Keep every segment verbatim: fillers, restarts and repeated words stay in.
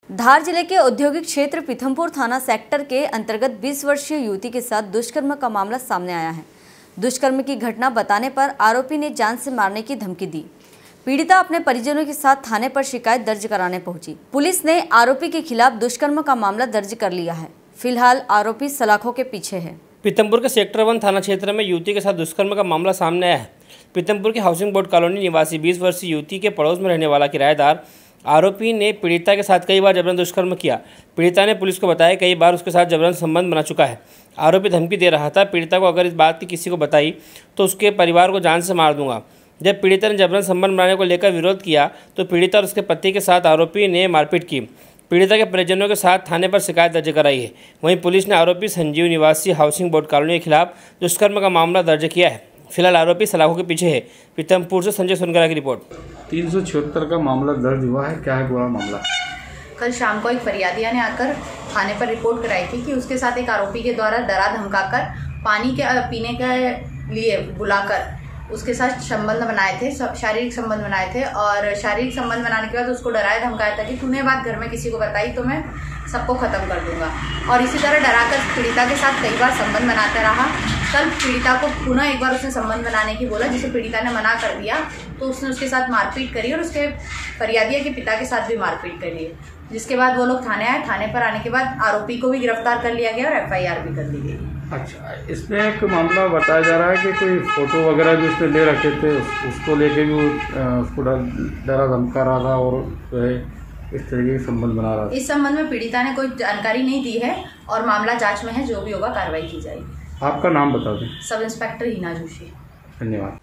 धार जिले के औद्योगिक क्षेत्र पीथमपुर थाना सेक्टर के अंतर्गत बीस वर्षीय युवती के साथ दुष्कर्म का मामला सामने आया है। दुष्कर्म की घटना बताने पर आरोपी ने जान से मारने की धमकी दी। पीड़िता अपने परिजनों के साथ थाने पर शिकायत दर्ज कराने पहुंची। पुलिस ने आरोपी के खिलाफ दुष्कर्म का मामला दर्ज कर लिया है। फिलहाल आरोपी सलाखों के पीछे है। पीथमपुर के सेक्टर वन थाना क्षेत्र में युवती के साथ दुष्कर्म का मामला सामने आया है। पीथमपुर की हाउसिंग बोर्ड कॉलोनी निवासी बीस वर्षीय युवती के पड़ोस में रहने वाला किराएदार आरोपी ने पीड़िता के साथ कई बार जबरन दुष्कर्म किया। पीड़िता ने पुलिस को बताया कई बार उसके साथ जबरन संबंध बना चुका है। आरोपी धमकी दे रहा था, पीड़िता को अगर इस बात की किसी को बताई तो उसके परिवार को जान से मार दूंगा। जब पीड़िता ने जबरन संबंध बनाने को लेकर विरोध किया तो पीड़िता और उसके पति के साथ आरोपी ने मारपीट की। पीड़िता के परिजनों के साथ थाने पर शिकायत दर्ज कराई है। वहीं पुलिस ने आरोपी संजीव निवासी हाउसिंग बोर्ड कॉलोनी के खिलाफ दुष्कर्म का मामला दर्ज किया है। फिलहाल आरोपी सलाखों के पीछे है। पीथमपुर से संजय सोनकरा की रिपोर्ट। तीन सौ छिहत्तर का मामला दर्ज हुआ है। क्या है पूरा मामला? कल शाम को एक फरियादिया ने आकर थाने पर रिपोर्ट कराई थी कि उसके साथ एक आरोपी के द्वारा डरा धमकाकर पानी के पीने के लिए बुलाकर उसके साथ संबंध बनाए थे, शारीरिक संबंध बनाए थे और शारीरिक संबंध बनाने के बाद उसको डराया धमकाया था कि तूने बात घर में किसी को बताई तो मैं सबको ख़त्म कर दूंगा। और इसी तरह डराकर पीड़िता के साथ कई बार संबंध बनाता रहा। कल पीड़िता को पुनः एक बार उसने संबंध बनाने की बोला, जिसे पीड़िता ने मना कर दिया तो उसने उसके साथ मारपीट करी और उसके फरियादिया के पिता के साथ भी मारपीट करी। जिसके बाद वो लोग थाने आए। थाने पर आने के बाद आरोपी को भी गिरफ्तार कर लिया गया और एफ आई आर भी कर ली गई। अच्छा, इसमें एक मामला बताया जा रहा है कि कोई फोटो वगैरह भी उसने ले रखे थे, उसको लेके भी उसको डरा धमका रहा था और जो है इस तरीके से संबंध बना रहा था। इस संबंध में पीड़िता ने कोई जानकारी नहीं दी है और मामला जांच में है। जो भी होगा कार्रवाई की जाएगी। आपका नाम बता दें। Sub inspector Hina Joshi. धन्यवाद।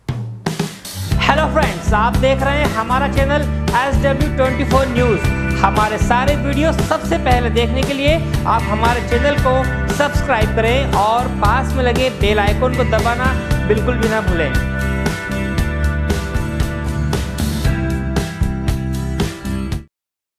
हेलो फ्रेंड्स, आप देख रहे हैं हमारा channel S W twenty four news. हमारे सारे वीडियो सबसे पहले देखने के लिए आप हमारे चैनल को सब्सक्राइब करें और पास में लगे बेल आइकन को दबाना बिल्कुल भी ना भूलें।